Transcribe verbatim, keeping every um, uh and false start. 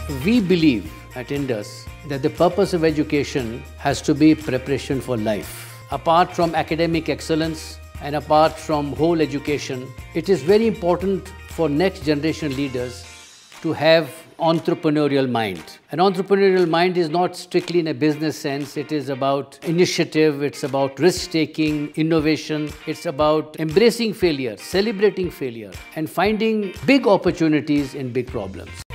We believe at Indus that the purpose of education has to be preparation for life. Apart from academic excellence and apart from whole education, it is very important for next generation leaders to have entrepreneurial mind. An entrepreneurial mind is not strictly in a business sense. It is about initiative, it's about risk-taking, innovation, it's about embracing failure, celebrating failure, and finding big opportunities in big problems.